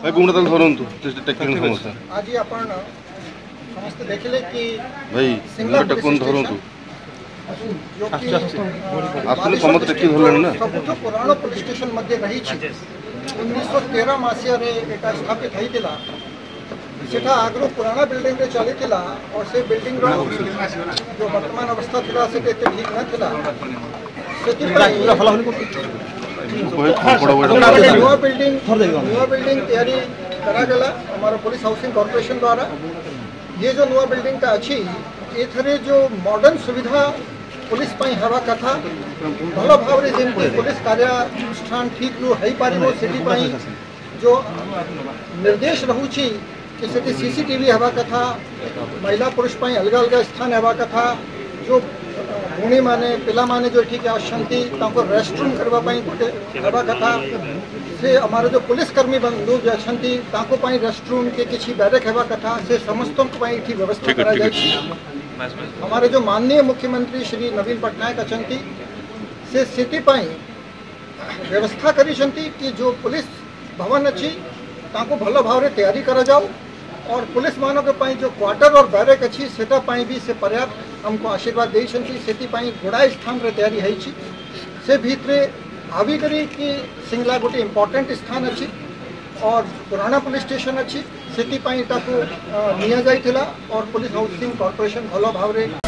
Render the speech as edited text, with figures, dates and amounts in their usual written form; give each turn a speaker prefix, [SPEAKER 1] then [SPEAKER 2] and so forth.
[SPEAKER 1] आज आपण समस्त देखिले कि
[SPEAKER 2] भाई धरतु
[SPEAKER 1] पुराण पुलिस स्टेशन मध्य रही 1913 मसीह स्थापित होता सेठा आगु पुराना बिल्डिंग रे चली थिला और से बिल्डिंग जो वर्तमान अवस्था थिला से ठीक न थिला नुआ बिल्डिंग तैयारी करा गला हमारा पुलिस हाउसिंग कॉर्पोरेशन द्वारा। ये जो नुआ बिल्डिंग का अच्छी एथरे जो मॉडर्न सुविधा पुलिस पाई हवा कथा भल भाव रे जेमती पुलिस कार्यानुष्ठान ठीक रू है पारिबो सेठी पाई जो निर्देश रहूची कि सेठी सीसीटीवी हवा कथा महिला पुरुष पाई अलग अलग स्थान हवा कथा जो भूणी माने पिला माने जो ठीक आसंती तांको रेस्टरूम करबा पाई गोटे हवा कथा से हमारे जो पुलिस कर्मी बंधु जो अछंती तांको पाई रेस्टरूम के किछि बैरक हवा कथा से समस्त पाई ठीक व्यवस्था करा जाय। हमारे जो माननीय मुख्यमंत्री श्री नवीन पटनायक अछंती से सिटी पाई व्यवस्था करी छंती कि जो पुलिस भवन अच्छी तांको भल भाव रे तैयारी करा जाओ और पुलिस मानों के पाई जो क्वार्टर और बैरक अच्छी सेटा पाई भी से पर्याप्त हमको आशीर्वाद दे छंती सेटी पाई गुड़ाई स्थान रे तैयारी है छी से भीतरे भावी करी कि सिंगला गोटे इम्पोर्टेंट स्थान अच्छी और पुराना पुलिस स्टेशन अच्छी सेटी पाई ताको निया जाइथिला और पुलिस हाउसिंग कॉर्पोरेशन भल भाव रे